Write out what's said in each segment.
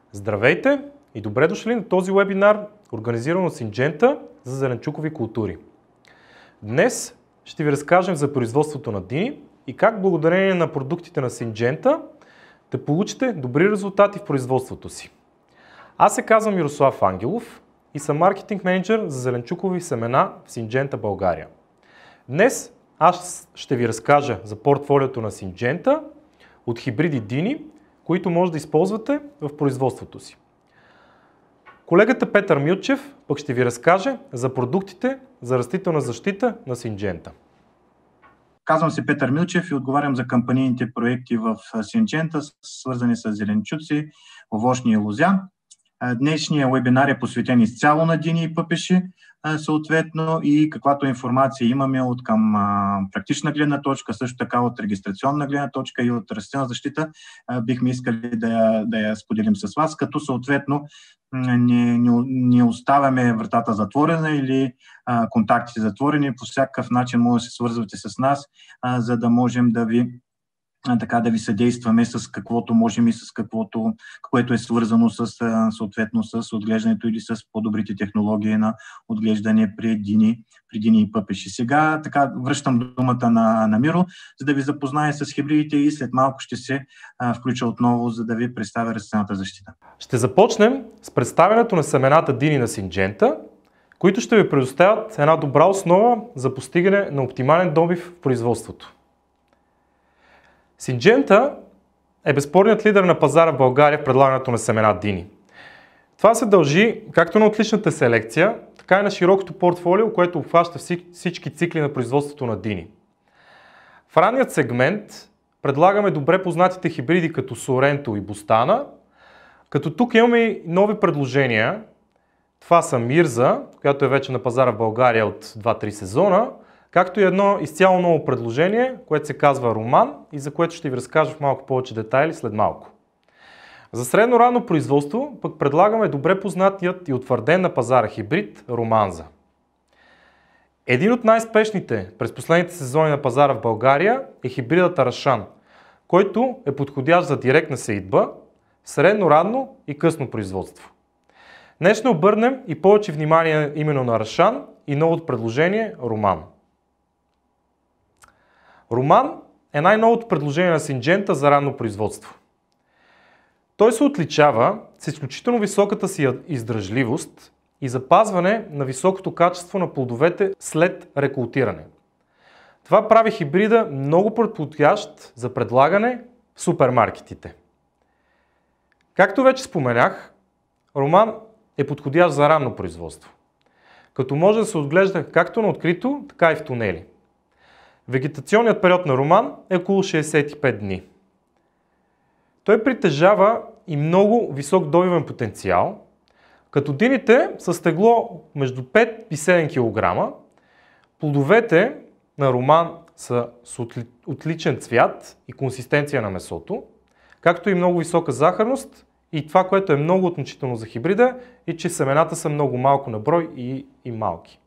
Здравейте и добре дошли на този вебинар, организиран от Syngenta за зеленчукови култури. Днес ще ви разкажем за производството на дини и как благодарение на продуктите на Syngenta да получите добри резултати в производството си. Аз се казвам Мирослав Ангелов и съм маркетинг менеджер за зеленчукови семена в Syngenta България. Днес аз ще ви разкажа за портфолиото на Syngenta от хибриди дини, които може да използвате в производството си. Колегата Петър Милчев пък ще ви разкаже за продуктите за растителна защита на Syngenta. Казвам се Петър Милчев и отговарям за кампанийните проекти в Syngenta, свързани с зеленчуци, овощни и лозя. Днешният вебинар е посветен изцяло на дини и пъпеши, съответно, и каквато информация имаме от към практична гледна точка, също така от регистрационна гледна точка и от растителна защита, бихме искали да я споделим с вас, като съответно не оставяме вратата затворена или контактите затворени. По всякакъв начин може да се свързвате с нас, за да можем да ви съдействаме с каквото можем и с което е свързано съответно с отглеждането или с по-добрите технологии на отглеждане при дини и пъпеши. Сега така връщам думата на Миро, за да ви запознае с хибридите и след малко ще се включа отново, за да ви представя растителната защита. Ще започнем с представянето на семената дини на Syngenta, които ще ви предоставят една добра основа за постигане на оптимален добив в производството. Syngenta е безспорният лидер на пазара в България в предлагането на семена дини. Това се дължи както на отличната селекция, така и на широкото портфолио, което обхваща всички цикли на производството на дини. В ранният сегмент предлагаме добре познатите хибриди като Sorento и Bustana, като тук имаме и нови предложения. Това са Мирза, която е вече на пазара в България от 2-3 сезона, както и едно изцяло ново предложение, което се казва Роман и за което ще ви разкажа в малко повече детайли след малко. За средно ранно производство пък предлагаме добре познатият и утвърден на пазара хибрид Романза. Един от най-спешните през последните сезони на пазара в България е хибридът Арашан, който е подходящ за директна сеитба, средно ранно и късно производство. Днес ще обърнем и повече внимание именно на Арашан и новото предложение Роман. Роман е най-новото предложение на Syngenta за ранно производство. Той се отличава с изключително високата си издръжливост и запазване на високото качество на плодовете след рекултиране. Това прави хибрида много подходящ за предлагане в супермаркетите. Както вече споменах, Роман е подходящ за ранно производство, като може да се отглежда както на открито, така и в тунели. Вегетационният период на Роман е около 65 дни. Той притежава и много висок добивен потенциал, като дините с тегло между 5 и 7 кг, плодовете на Роман са с отличен цвят и консистенция на месото, както и много висока захарност и това, което е много относително за хибрида, е, че семената са много малко на брой и малки.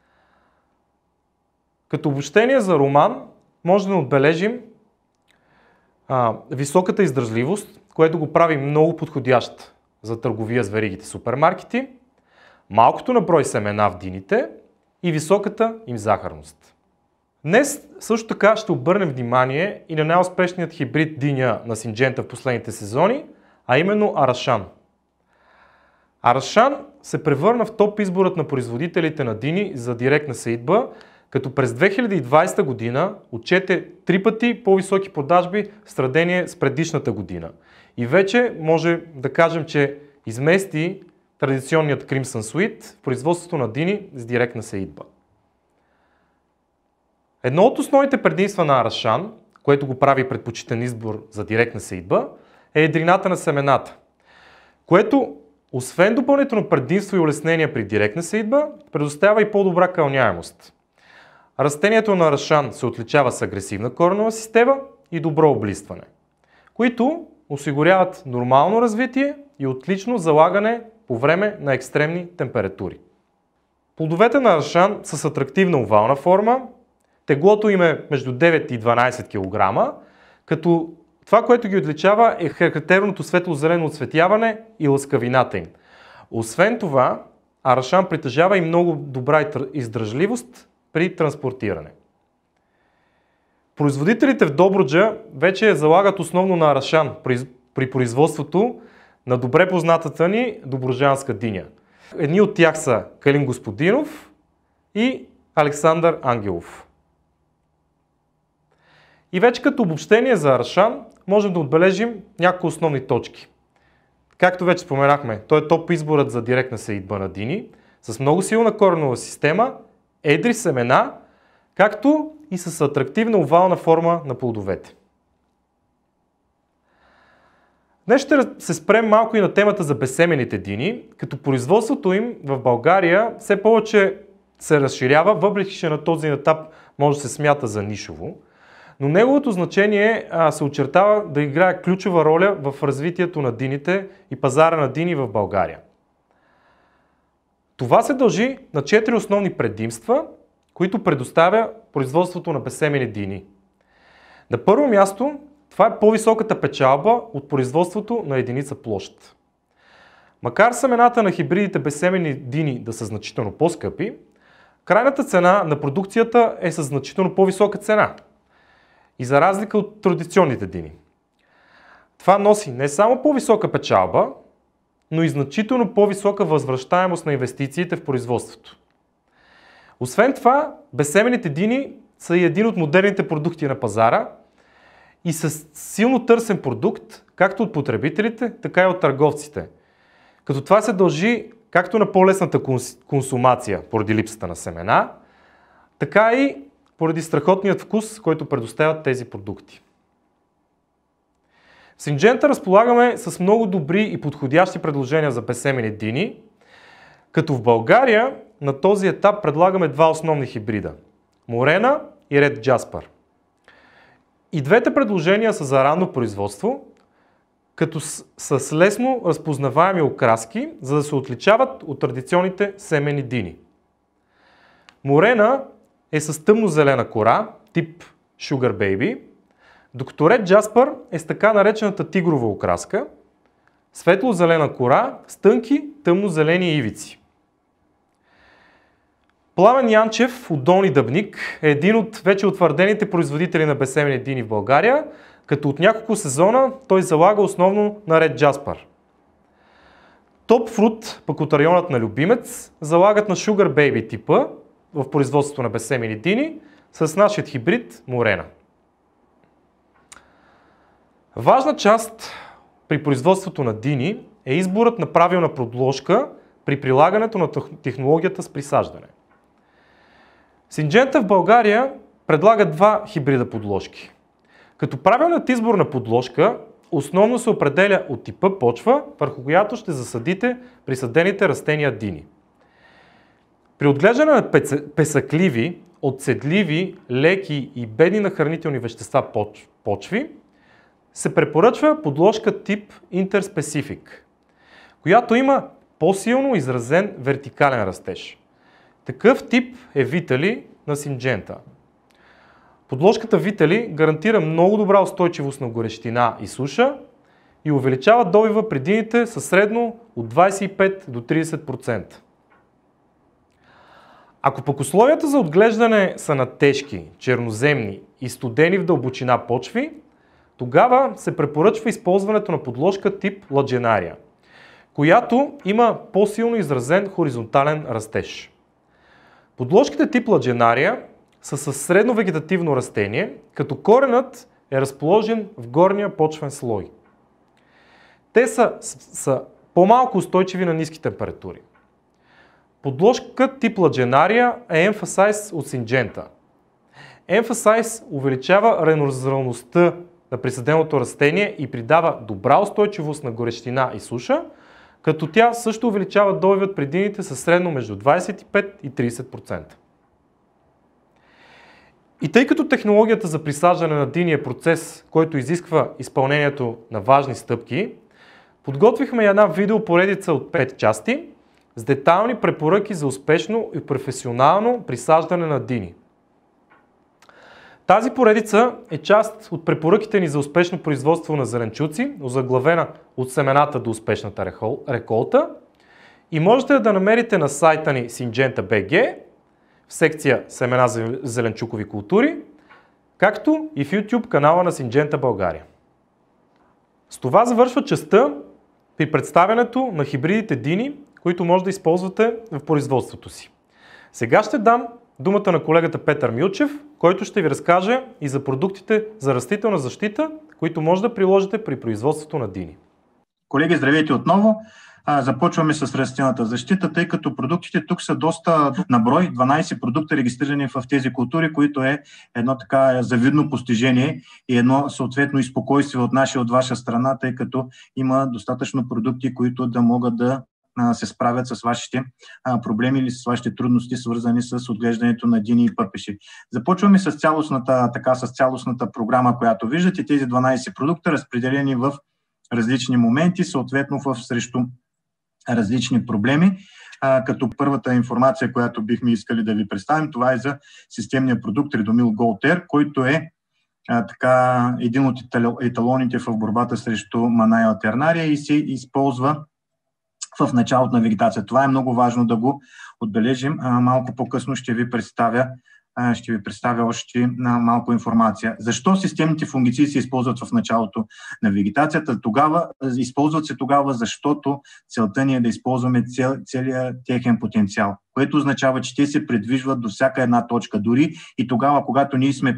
Като обобщение за Роман може да отбележим високата издържливост, което го прави много подходящ за търговия с веригите супермаркети, малкото на брой семена в дините и високата им захарност. Днес също така ще обърнем внимание и на най-успешният хибрид диня на Syngenta в последните сезони, а именно Арашан. Арашан се превърна в топ изборът на производителите на дини за директна сеитба, като през 2020 година отчете 3 пъти по-високи продажби в сравнение с предишната година. И вече може да кажем, че измести традиционният Crimson Sweet в производството на дини с директна сеитба. Едно от основните предимства на Арашан, което го прави предпочитан избор за директна сеитба, е едрината на семената, което освен допълнително предимство и улеснение при директна сеитба, предоставя и по-добра кълняемост. Растението на Арашан се отличава с агресивна коренова система и добро облистване, които осигуряват нормално развитие и отлично залагане по време на екстремни температури. Плодовете на Арашан са с атрактивна овална форма, теглото им е между 9 и 12 кг, като Това, което ги отличава, е характерното светло-зелено оцветяване и лъскавината им. Освен това, Арашан притежава и много добра издръжливост при транспортиране. Производителите в Добруджа вече залагат основно на Арашан при производството на добре познатата ни добруджанска диня. Едни от тях са Калин Господинов и Александър Ангелов. И вече като обобщение за Арашан можем да отбележим няколко основни точки. Както вече споменахме, той е топ изборът за директна сеитба на дини, с много силна коренова система, едри семена, както и с атрактивна овална форма на плодовете. Днес ще се спрем малко и на темата за безсемените дини, като производството им в България все повече се разширява, въпреки че на този етап може да се смята за нишово, но неговото значение се очертава да играе ключова роля в развитието на дините и пазара на дини в България. Това се дължи на 4 основни предимства, които предоставя производството на безсемени дини. На първо място, това е по-високата печалба от производството на единица площ. Макар семената на хибридите безсемени дини да са значително по-скъпи, крайната цена на продукцията е със значително по-висока цена. И за разлика от традиционните дини. Това носи не само по-висока печалба, но и значително по-висока възвръщаемост на инвестициите в производството. Освен това, безсемените дини са и един от модерните продукти на пазара и са силно търсен продукт, както от потребителите, така и от търговците. Като това се дължи както на по-лесната консумация поради липсата на семена, така и поради страхотният вкус, който предоставят тези продукти. В Синджента разполагаме с много добри и подходящи предложения за безсемени дини, като в България на този етап предлагаме 2 основни хибрида – Морена и Ред Джаспър. И двете предложения са за ранно производство, като с лесно разпознаваеми окраски, за да се отличават от традиционните семени дини. Морена е с тъмно-зелена кора, тип Sugar Baby, докато Ред Джаспър е с така наречената тигрова окраска, светло-зелена кора с тънки тъмно-зелени ивици. Пламен Янчев от Долни Дъбник е един от вече утвърдените производители на безсемени дини в България, като от няколко сезона той залага основно на Ред Джаспър. Топ Фрут, пък от районът на Любимец, залагат на Sugar Baby типа в производството на безсемени дини с нашия хибрид Морена. Важна част при производството на дини е изборът на правилна подложка при прилагането на технологията с присаждане. Синджента в България предлага 2 хибрида подложки. Като правилният избор на подложка основно се определя от типа почва, върху която ще засадите присадените растения дини. При отглеждане на песъкливи, отседливи, леки и бедни на хранителни вещества почви, се препоръчва подложка тип Interspecific, която има по-силно изразен вертикален растеж. Такъв тип е Витали на Синджента. Подложката Витали гарантира много добра устойчивост на горещина и суша и увеличава добива при дините със средно от 25 до 30%. Ако пък условията за отглеждане са на тежки, черноземни и студени в дълбочина почви, тогава се препоръчва използването на подложка тип Ладженария, която има по-силно изразен хоризонтален растеж. Подложките тип Ладженария са със средно вегетативно растение, като коренът е разположен в горния почвен слой. Те са по-малко устойчиви на ниски температури. Подложка тип Ладженария е Emphasize от Синджента. Emphasize увеличава ренозралността на присаденото растение и придава добра устойчивост на горещина и суша, като тя също увеличава добивът при дините със средно между 25 и 30%. И тъй като технологията за присаждане на дини е процес, който изисква изпълнението на важни стъпки, подготвихме една видеопоредица от 5 части с детайлни препоръки за успешно и професионално присаждане на дини. Тази поредица е част от препоръките ни за успешно производство на зеленчуци, озаглавена от семената до успешната реколта, и можете да намерите на сайта ни Syngenta.bg в секция Семена за зеленчукови култури, както и в YouTube канала на Syngenta България. С това завършва частта при представянето на хибридите дини, които може да използвате в производството си. Сега ще дам думата на колегата Петър Милчев, който ще ви разкаже и за продуктите за растителна защита, които може да приложите при производството на дини. Колеги, здравейте отново! Започваме с растителната защита, тъй като продуктите тук са доста на брой, 12 продукта регистрирани в тези култури, които е едно така завидно постижение и едно съответно и спокойствие от наша и от ваша страна, тъй като има достатъчно продукти, които да могат да се справят с вашите проблеми или с вашите трудности, свързани с отглеждането на дини и пъпеши. Започваме с цялостната програма, която виждате. Тези 12 продукта, разпределени в различни моменти, съответно срещу различни проблеми. Като първата информация, която бихме искали да ви представим, това е за системния продукт Redomil Gold Air, който е един от еталоните в борбата срещу Манайя алтернария и се използва в началото на вегетация. Това е много важно да го отбележим. Малко по-късно ще ви представя още малко информация. Защо системните фунгициди се използват в началото на вегетацията? Използват се тогава, защото целта ни е да използваме целият техен потенциал, което означава, че те се придвижват до всяка една точка. Дори и тогава, когато ние сме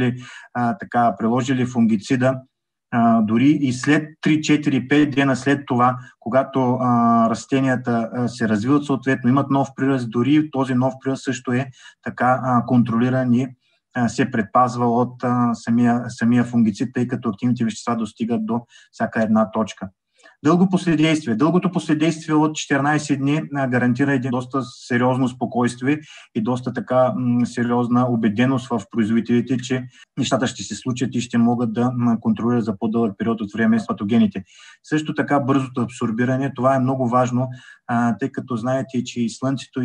приложили фунгицида, дори и след 3, 4, 5 дена след това, когато растенията се развиват, съответно имат нов прираст, дори този нов прираст също е така контролиран и се предпазва от самия фунгицид, тъй като активните вещества достигат до всяка една точка. Дългото последействие от 14 дни гарантира един доста сериозно спокойствие и доста така сериозна убеденост в производителите, че нещата ще се случат и ще могат да контролират за по-дълъг период от време с патогените. Също така бързото абсорбиране, това е много важно, тъй като знаете, че и слънцето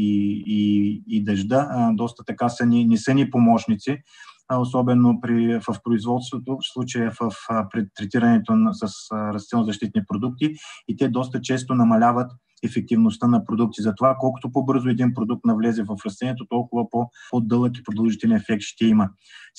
и дъжда доста така не са ни помощници, особено в производството, в случая при третирането с растително-защитни продукти, и те доста често намаляват ефективността на продукти. Затова колкото по-бързо един продукт навлезе в растението, толкова по-дълъг и продължителен ефект ще има.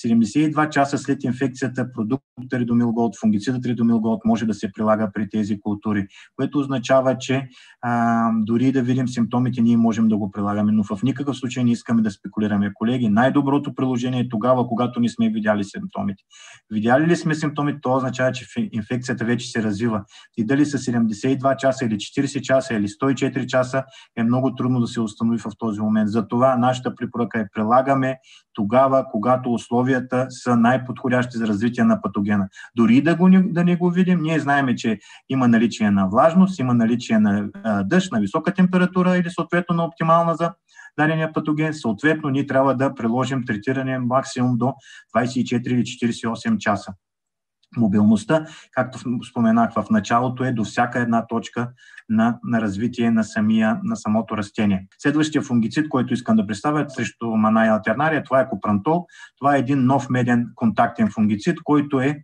72 часа след инфекцията продуктът Redomil Gold, фунгицидът Redomil Gold може да се прилага при тези култури, което означава, че дори да видим симптомите, ние можем да го прилагаме, но в никакъв случай не искаме да спекулираме. Колеги, най-доброто приложение е тогава, когато не сме видяли симптомите. Видяли ли сме симптомите, това означава, че инфекцията вече се развива. И дали са 72 часа или 40 часа или 104 часа е много трудно да се установи в този момент. Затова нашата препоръка е прилагаме тогава, когато условията са най-подходящи за развитие на патогена. Дори да не го видим, ние знаем, че има наличие на влажност, има наличие на дъжд, на висока температура или съответно на оптимална за дадения патоген. Съответно, ние трябва да приложим третиране максимум до 24 или 48 часа. Мобилността, както споменах в началото, е до всяка една точка на развитие на самото растение. Следващия фунгицид, който искам да представя срещу Манайя алтернария, това е Копрантол. Това е един нов меден контактен фунгицид, който е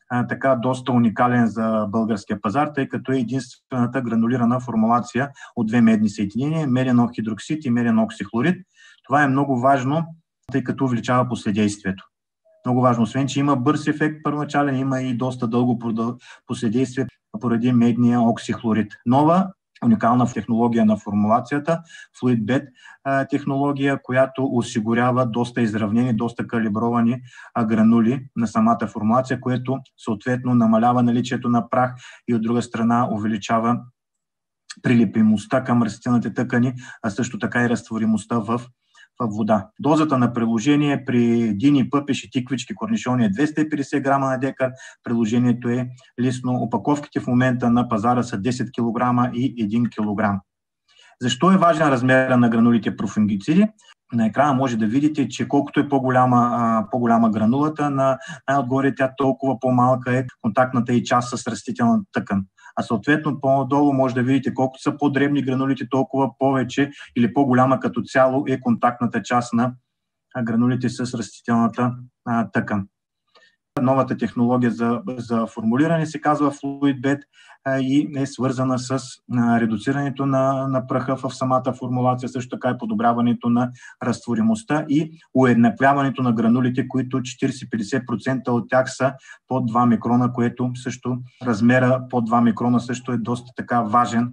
доста уникален за българския пазар, тъй като е единствената гранулирана формулация от две медни съединения, меден оксихидроксид и меден оксихлорид. Това е много важно, тъй като увеличава последействието. Много важно, освен че има бърз ефект първоначален, има и доста дълго последействие поради медния оксихлорид. Нова уникална технология на формулацията, FluidBed технология, която осигурява доста изравнени, доста калибровани гранули на самата формулация, което съответно намалява наличието на прах и от друга страна увеличава прилепимостта към растителните тъкани, а също така и разтворимостта в вода. Дозата на приложение при дини, пъпеши, тиквички, корнишони е 250 грама на декар. Приложението е лесно. Опаковките в момента на пазара са 10 кг и 1 кг. Защо е важен размера на гранулите профунгициди? На екрана може да видите, че колкото е по-голяма гранулата, най-отгоре тя толкова по-малка е контактната и част с растителната тъкан. А съответно по-долу може да видите колкото са по-дребни гранулите, толкова повече или по-голяма като цяло е контактната част гранулите с растителната тъкан. Новата технология за формулиране се казва FluidBed и е свързана с редуцирането на праха в самата формулация, също така и подобряването на разтворимостта и уеднаквяването на гранулите, които 40-50% от тях са под 2 микрона, което също размера под 2 микрона също е доста така важен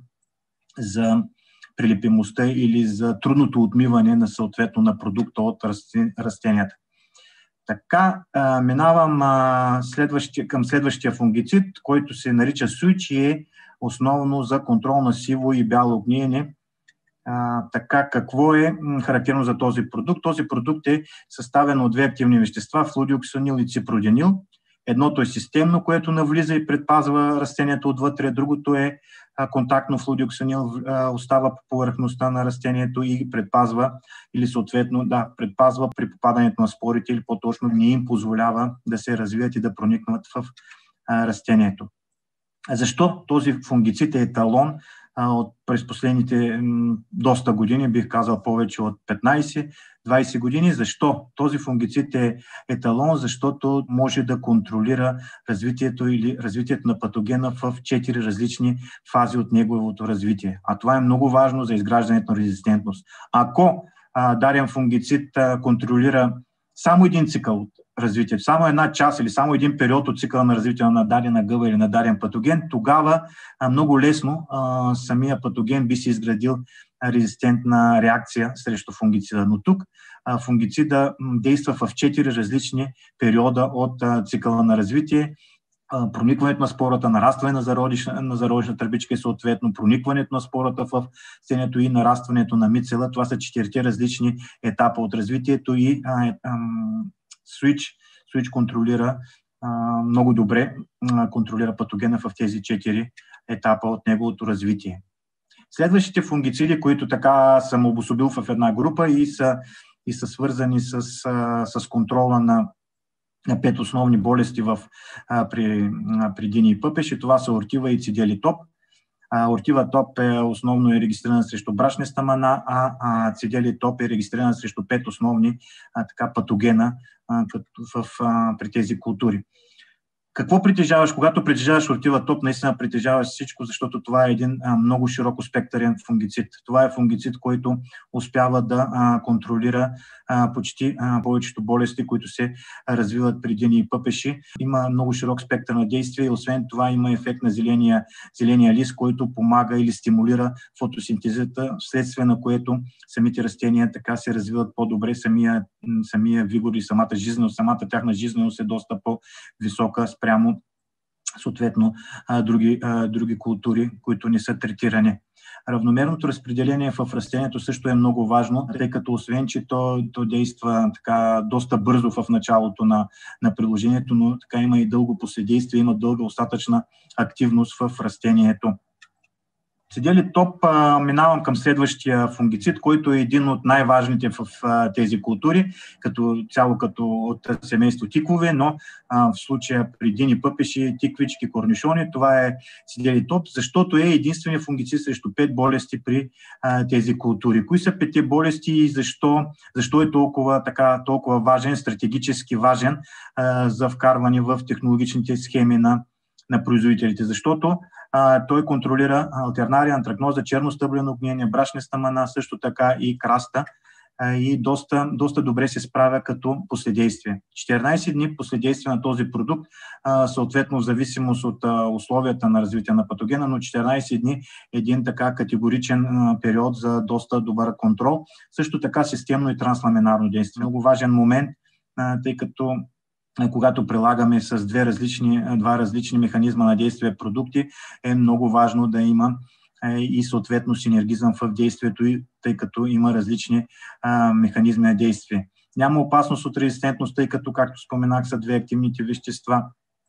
за прилепимостта или за трудното отмиване на съответно на продукта от растенията. Така, минавам към следващия фунгицид, който се нарича Switch и е основно за контрол на сиво и бяло гниене. Така, какво е характерно за този продукт? Този продукт е съставен от две активни вещества, флудиоксанил и ципроденил. Едното е системно, което навлиза и предпазва растението отвътре, другото е контактно флудиоксанил, остава по повърхността на растението и предпазва или съответно предпазва при попадането на спорите или по-точно не им позволява да се развият и да проникнат в растението. Защо този фунгицид е еталон през последните доста години, бих казал повече от 15-20 години? Защо? Този фунгицид е еталон, защото може да контролира развитието на патогена в 4 различни фази от неговото развитие. А това е много важно за изграждането на резистентност. Ако даден фунгицид контролира само един цикъл от развитието, само една част или само един период от цикъла на развитие на дадена гъба или на даден патоген, тогава много лесно самия патоген би се изградил резистентна реакция срещу фунгицида. Но тук фунгицида действа в 4 различни периода от цикъла на развитие. Проникването на спората, нарастване на зародишна тръбичка и съответно проникването на спората в растението и нарастването на мицела. Това са 4 различни етапа от развитието и Switch контролира много добре контролира патогена в тези 4 етапа от неговото развитие. Следващите фунгициди, които така съм обособил в една група и са свързани с контрола на 5 основни болести при дини и пъпеши, това са ортива и цидиалитоп. Ортива топ е основно регистрирана срещу брашниста мана, а цидиалитоп е регистрирана срещу 5 основни патогена при тези култури. Какво притежаваш? Когато притежаваш ортива топ, наистина притежаваш всичко, защото това е един много широко спектърен фунгицид. Това е фунгицид, който успява да контролира почти повечето болести, които се развиват при дини и пъпеши. Има много широк спектър на действие и освен това има ефект на зеления лист, който помага или стимулира фотосинтезата, вследствие на което самите растения така се развиват по-добре, самия вигор и самата тяхна жизненост е доста по-висока спрямо съответно други култури, които не са третирани. Равномерното разпределение в растението също е много важно, тъй като освен, че то действа така доста бързо в началото на приложението, но така има и дълго последействие, има дълга остатъчна активност в растението. Цидиалитоп минавам към следващия фунгицид, който е един от най-важните в тези култури, като цяло от семейство тикове, но в случая при дини пъпеши, тиквички, корнишони, това е цидиалитоп, защото е единственият фунгицид срещу 5 болести при тези култури. Кои са 5 болести и защо е толкова важен, стратегически важен за вкарване в технологичните схеми на производителите? Защото той контролира алтернария, антракноза, черностъблено гниене, брашниста мана, също така и краста и доста добре се справя като последействие. 14 дни последействие на този продукт, съответно в зависимост от условията на развитие на патогена, но 14 дни един така категоричен период за доста добър контрол. Също така системно и трансламинарно действие. Много важен момент, тъй като когато прилагаме с два различни механизма на действие продукти, е много важно да има и съответно синергизъм в действието, тъй като има различни механизми на действие. Няма опасност от резистентност, тъй като, както споменах, са 2 активните вещества,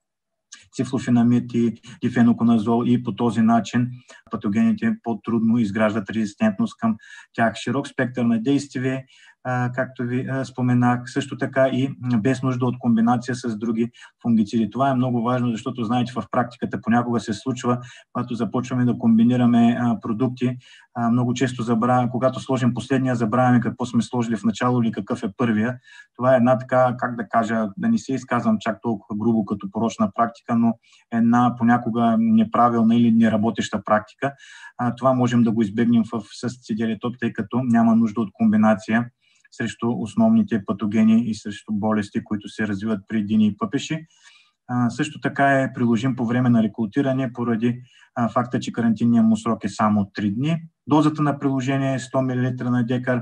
цифлофенамид и дифеноконазол, и по този начин патогените по-трудно изграждат резистентност към тях. Широк спектър на действие, както ви споменах, също така и без нужда от комбинация с други фунгициди. Това е много важно, защото знаете, в практиката понякога се случва, когато започваме да комбинираме продукти, много често забравяме, когато сложим последния, забравяме какво сме сложили в начало или какъв е първия. Това е една така, как да кажа, да не се изказвам чак толкова грубо като порочна практика, но една понякога неправилна или неработеща практика. Това можем да го избегнем с цидиалетоп, тъй като няма нужда от комбинация срещу основните патогени и срещу болести, които се развиват при дини и пъпеши. Също така е приложим по време на рекултиране поради факта, че карантинният му срок е само 3 дни. Дозата на приложение е 100 мл на декар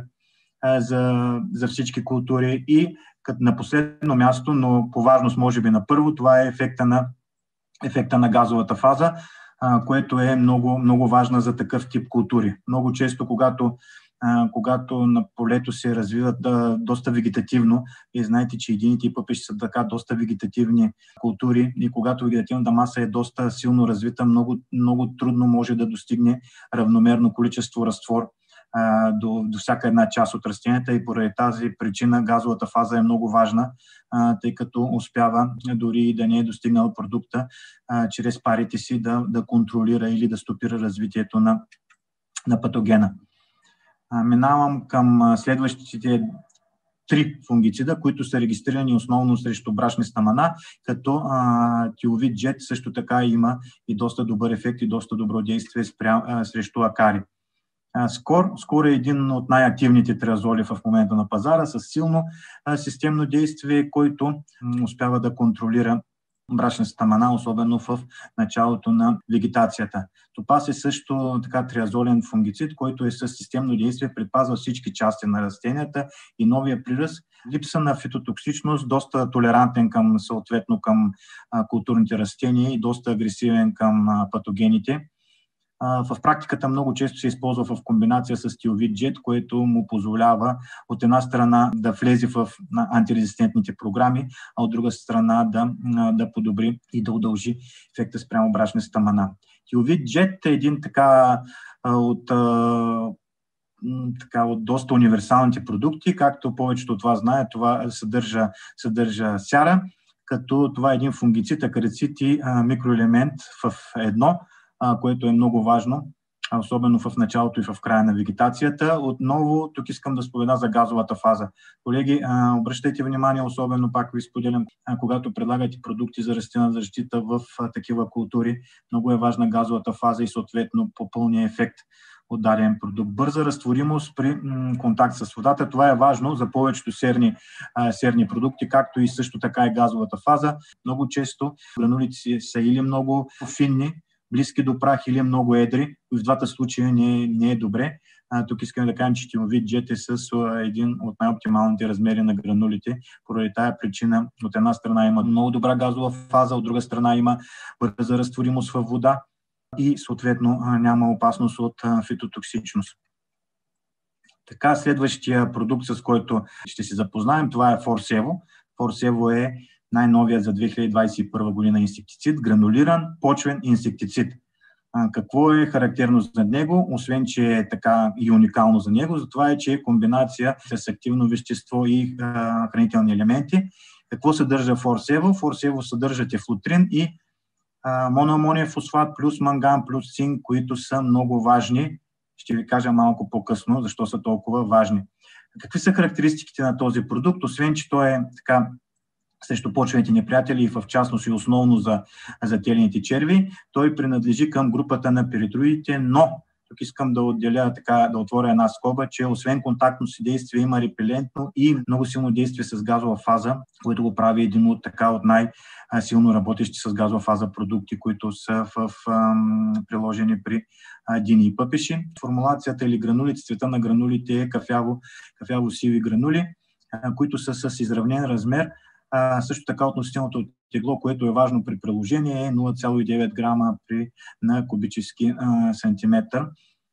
за всички култури и на последно място, но по важност може би на първо, това е ефекта на газовата фаза, което е много, много важна за такъв тип култури. Много често, когато на полето се развиват доста вегетативно, и знаете, че едините и пъпеши са така доста вегетативни култури, и когато вегетативната маса е доста силно развита, много, много трудно може да достигне равномерно количество разтвор до всяка една част от растенията, и поради тази причина газовата фаза е много важна, тъй като успява дори и да не е достигнал продукта чрез парите си да контролира или да стопира развитието на патогена. Минавам към следващите 3 фунгицида, които са регистрирани основно срещу брашниста мана, като тиовид джет също така има и доста добър ефект и доста добро действие срещу акари. Скор е един от най-активните триазоли в момента на пазара с силно системно действие, който успява да контролира брашниста мана, особено в началото на вегетацията. Топаз е също така триазолен фунгицид, който е със системно действие, предпазва всички части на растенията и новия приръст. Липса на фитотоксичност, доста толерантен към културните растения и доста агресивен към патогените. В практиката много често се използва в комбинация с тиовид джет, което му позволява от една страна да влезе в антирезистентните програми, а от друга страна да подобри и да удължи ефекта спрямо брашниста мана. Тиовид джет е един от доста универсалните продукти, както повечето от вас знаят, това съдържа сяра, като това е един фунгицид, акарицид и микроелемент в едно, което е много важно, особено в началото и в края на вегетацията. Отново, тук искам да спомена за газовата фаза. Колеги, обръщайте внимание, особено пак ви споделям, когато предлагате продукти за растителна защита в такива култури, много е важна газовата фаза и съответно по пълния ефект от даден продукт. Бърза разтворимост при контакт с водата. Това е важно за повечето серни продукти, както и също така и газовата фаза. Много често гранулите са или много финни, близки до прах, или много едри. В двата случая не е добре. Тук искам да кажем, че тиовид джет е с един от най-оптималните размери на гранулите. Поради тая причина от една страна има много добра газова фаза, от друга страна има бърза разтворимост във вода и съответно няма опасност от фитотоксичност. Така, следващия продукт, с който ще се запознаем, това е Forcevo. Forcevo е най-новият за 2021 година инсектицид, гранулиран почвен инсектицид. Какво е характерно за него, освен че е така и уникално за него, затова е, че е комбинация с активно вещество и хранителни елементи. Какво съдържа Forcevo? Forcevo съдържа тефлутрин и моноамониев фосфат плюс манган плюс цинк, които са много важни. Ще ви кажа малко по-късно защо са толкова важни. Какви са характеристиките на този продукт? Освен че той е така срещу почвените неприятели и в частност и основно за телените черви, той принадлежи към групата на пиритроидите, но тук искам да отворя една скоба, че освен контактно си действие има репелентно и много силно действие с газова фаза, което го прави един от най-силно работещи с газова фаза продукти, които са приложени при дини и пъпеши. Формулацията или гранулите, цвета на гранулите е кафяво-сиви гранули, които са с изравнен размер. Също така относителното тегло, което е важно при приложение, е 0,9 грама на кубически сантиметър.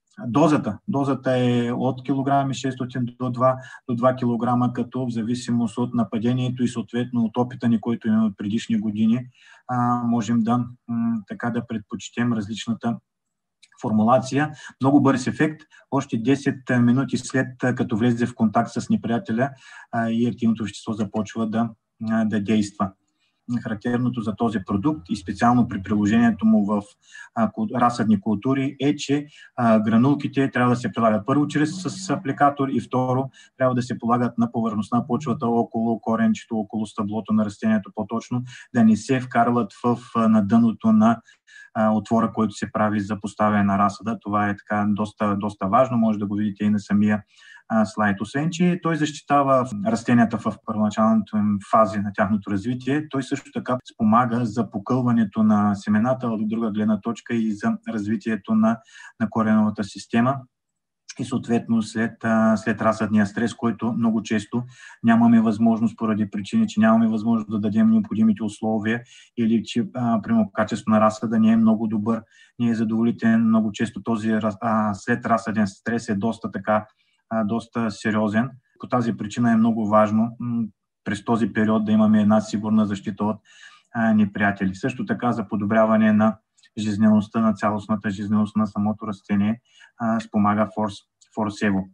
Дозата е от килограми 600 до 2 кг, като в зависимост от нападението и съответно от опита ни, който имаме от предишни години, можем да предпочетем различната формулация, много бърз ефект, още 10 минути след като влезе в контакт с неприятеля и активното вещество започва да действа. Характерното за този продукт и специално при приложението му в разсадни култури е, че гранулките трябва да се прилагат първо с апликатор и второ трябва да се полагат на повърхността на почвата около коренчето, около стъблото на растението по-точно, да не се вкарват на дъното на отвора, който се прави за поставяне на разсада. Това е така доста важно, може да го видите и на самия слайд. Освен, че той защитава растенията в първоначалната фази на тяхното развитие, той също така спомага за покълването на семената от друга гледна точка и за развитието на кореновата система и съответно след разсадния стрес, който много често нямаме възможност поради причини, че нямаме възможност да дадем необходимите условия или че примерно качеството на разсада не е много добър, не е задоволителен. Много често този след разсаден стрес е доста сериозен. По тази причина е много важно през този период да имаме една сигурна защита от неприятели. Също така за подобряване на жизнеността, на цялостната жизненост на самото растение спомага Force Evo.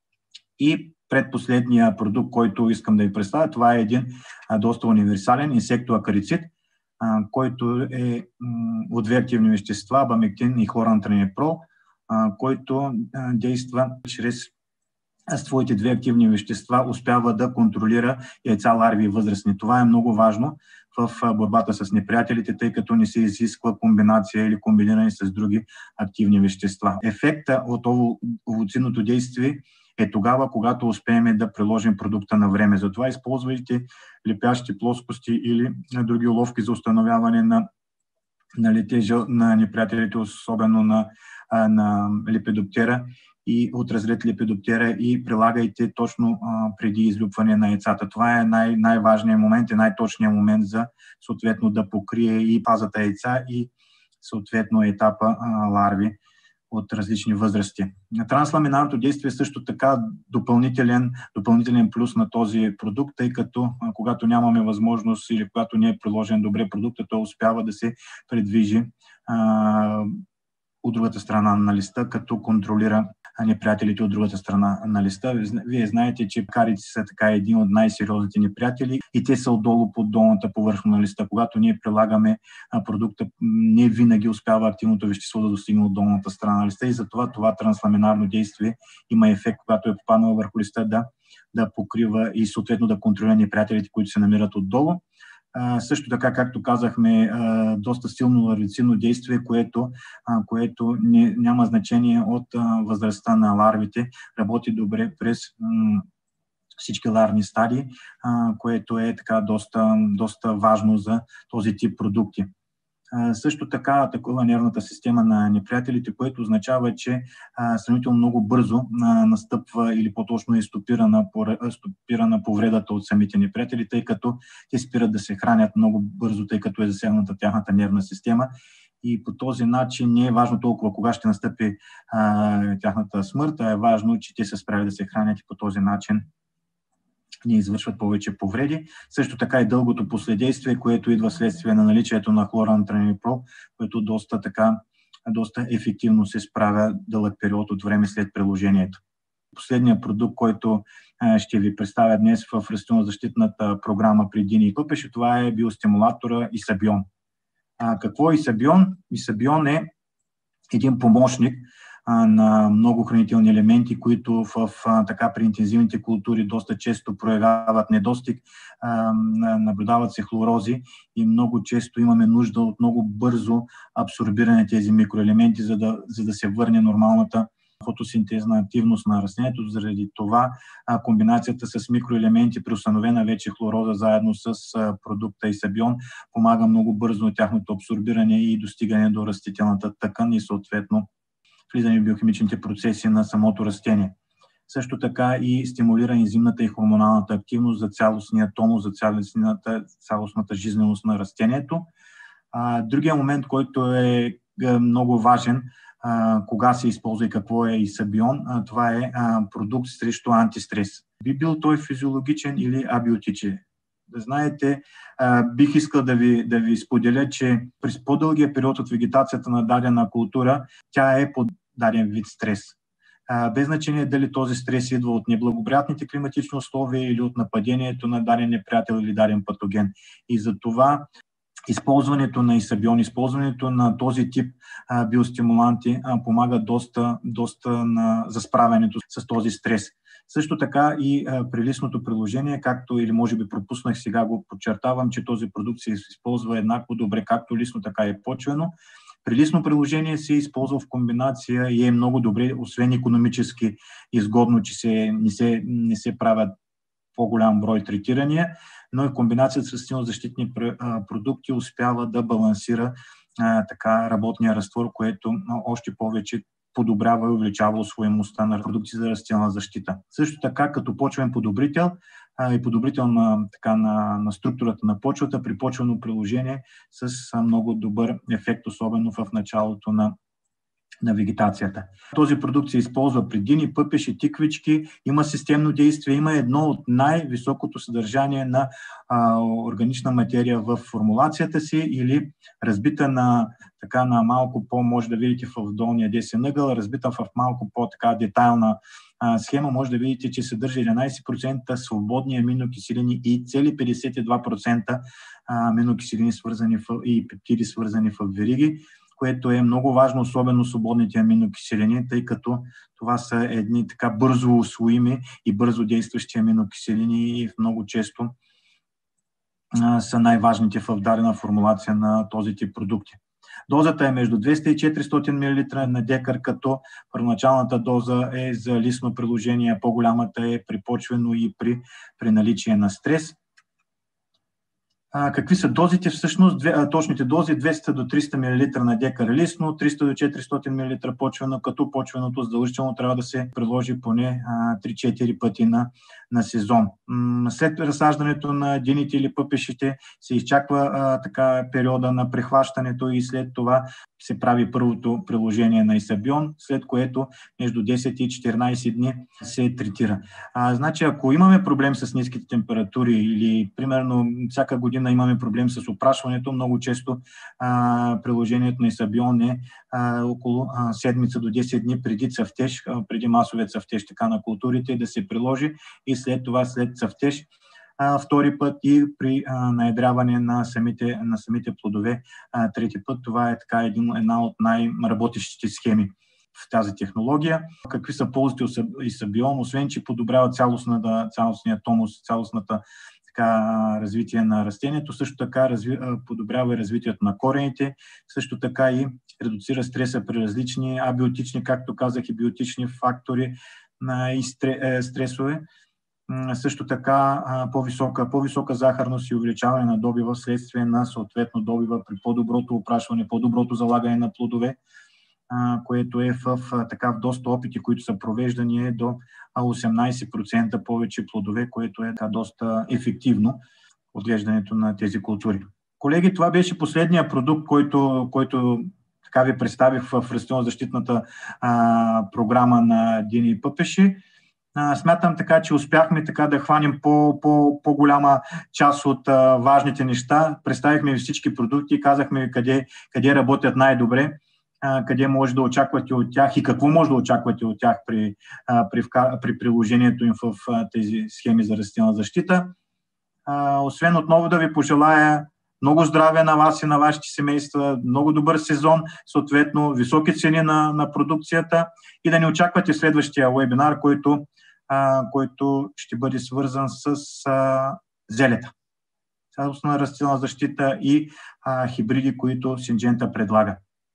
И предпоследния продукт, който искам да ви представя, това е един доста универсален инсектоакарицид, който е от две активни вещества, абамектин и хлорамтранилпрол, който действа чрез своите две активни вещества, успява да контролира яйца, ларви и възрастни. Това е много важно в борбата с неприятелите, тъй като не се изисква комбинация или комбиниране с други активни вещества. Ефектът от овоцидното действие е тогава, когато успеем да приложим продукта на време. Затова използвайте лепящи плоскости или други уловки за установяване на летежа на неприятелите, особено на лепидоптера и от разред лепидоптера и прилагайте точно преди излюпване на яйцата. Това е най-важният момент и най-точният момент за съответно да покрие и фазата яйца и съответно етапа ларви от различни възрасти. Трансламинарното действие е също така допълнителен плюс на този продукт, тъй като когато нямаме възможност или когато не е приложен добре продукта, той успява да се предвижи от другата страна на листа, като контролира неприятелите от другата страна на листа. Вие знаете, че карици са така един от най-сериозните неприятели и те са отдолу под долната повърхност на листа. Когато ние прилагаме продукта, не винаги успява активното вещество да достигне от долната страна на листа и затова това трансламинарно действие има ефект, когато е попаднало върху листа да покрива и съответно да контролира неприятелите, които се намират отдолу. Също така, както казахме, доста силно ларвицидно действие, което няма значение от възрастта на ларвите, работи добре през всички ларни стадии, което е така доста важно за този тип продукти. Също така атакува нервната система на неприятелите, което означава, че сравнително много бързо настъпва или по-точно е стопирана повредата от самите неприятели, тъй като те спират да се хранят много бързо, тъй като е засегната тяхната нервна система. И по този начин не е важно толкова кога ще настъпи тяхната смърт, а е важно, че те се справят да се хранят и по този начин не извършват повече повреди. Също така и дългото последействие, което идва следствие на наличието на хлорамтранилпрол, което доста ефективно се справя дълъг период от време след приложението. Последният продукт, който ще ви представя днес в растителнозащитната програма при дини и къпеши, това е биостимулатора Исабион. Какво е Исабион? Исабион е един помощник на много хранителни елементи, които при интензивните култури доста често проявяват недостиг, наблюдават се хлорози и много често имаме нужда от много бързо абсорбиране тези микроелементи, за да се върне нормалната фотосинтезна активност на растението. Заради това комбинацията с микроелементи при установена вече хлороза заедно с продукта Исабион помага много бързо тяхното абсорбиране и достигане до растителната тъкан и съответно влизане в биохимичните процеси на самото растение. Също така и стимулира ензимната и хормоналната активност за цялостния тонус, за цялостната жизненост на растението. Другия момент, който е много важен, кога се използва и какво е Исабион, това е продукт срещу антистрес. Би бил той физиологичен или абиотичен. знаете, бих искал да ви споделя, че през по-дългия период от вегетацията на дадена култура, тя е под даден вид стрес. Без значение дали този стрес идва от неблагоприятните климатични условия или от нападението на даден неприятел или даден патоген. И за това използването на исабион, използването на този тип биостимуланти помага доста за справянето с този стрес. Също така и при листното приложение, както или може би пропуснах, сега го подчертавам, че този продукт се използва еднакво добре както листно, така и почвено. При листно приложение се използва в комбинация и е много добре, освен икономически изгодно, че не се правят по-голям брой третирания, но и комбинацията с растително-защитни продукти успява да балансира така работния разтвор, което още повече подобрява и увеличава усвоимостта на продукти за растителна защита. Също така, като почвен подобрител и подобрител на структурата на почвата при почвено приложение с много добър ефект, особено в началото на вегетацията. Този продукт се използва при дини, пъпеши, тиквички, има системно действие, има едно от най-високото съдържание на органична материя в формулацията си или разбита на малко може да видите в долния десен ъгъл, разбита в малко по-така детайлна схема, може да видите, че съдържа 11% свободни аминокиселини и цели 52% аминокиселини и пептиди свързани в вериги, което е много важно, особено свободните аминокиселини, тъй като това са едни така бързо усвоими и бързо действащи аминокиселини и много често са най-важните в дадена формулация на този тип продукти. Дозата е между 200 и 400 мл на декар, като първоначалната доза е за листно приложение, по-голямата е при почвено и при наличие на стрес. Какви са дозите? Всъщност, точните дози 200 до 300 мл на декар листно, 300 до 400 мл почвено, като почвеното задължително трябва да се приложи поне 3-4 пъти на сезон. След разсаждането на дините или пъпешите се изчаква периода на прихващането и след това се прави първото приложение на исабион, след което между 10 и 14 дни се третира. Значи, ако имаме проблем с ниските температури или, примерно, всяка година имаме проблем с опрашването, много често приложението на исабион е около седмица до 10 дни преди цъфтеж, преди масовия цъфтеж на културите да се приложи и след това, след цъфтеж, втори път и при наедряване на самите плодове трети път. Това е една от най-работещите схеми в тази технология. Какви са ползите от исабион? Освен, че подобрява цялостния тонус, цялостната развитие на растението, също така подобрява и развитието на корените, също така и редуцира стреса при различни абиотични, както казах, и биотични фактори и стресове. Също така по-висока захарност и увеличаване на добива вследствие на съответно добива при по-доброто опрашване, по-доброто залагане на плодове, което е в доста опити, които са провеждани до 18% повече плодове, което е доста ефективно отглеждането на тези култури. Колеги, това беше последния продукт, който ви представих в растително-защитната програма на дини и пъпеши. Смятам че успяхме да хванем по-голяма част от важните неща. Представихме ви всички продукти, казахме ви къде работят най-добре, къде може да очаквате от тях и какво може да очаквате от тях при приложението им в тези схеми за растителна защита. Освен отново да ви пожелая много здраве на вас и на вашите семейства, много добър сезон, съответно високи цени на продукцията и да не очаквате следващия вебинар, който ще бъде свързан с зелета. Цялостна растителна защита и хибриди, които Синджента предлага.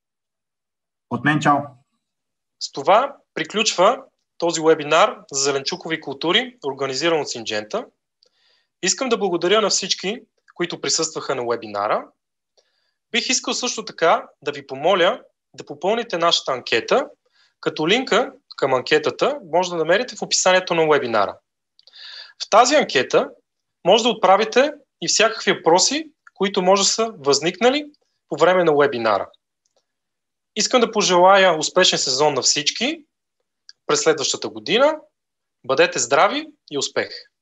От мен, чао! С това приключва този вебинар за зеленчукови култури, организиран от Синджента. Искам да благодаря на всички, които присъстваха на вебинара. Бих искал също така да ви помоля да попълните нашата анкета, като линка към анкетата може да намерите в описанието на вебинара. В тази анкета може да отправите и всякакви въпроси, които може да са възникнали по време на вебинара. Искам да пожелая успешен сезон на всички през следващата година. Бъдете здрави и успех!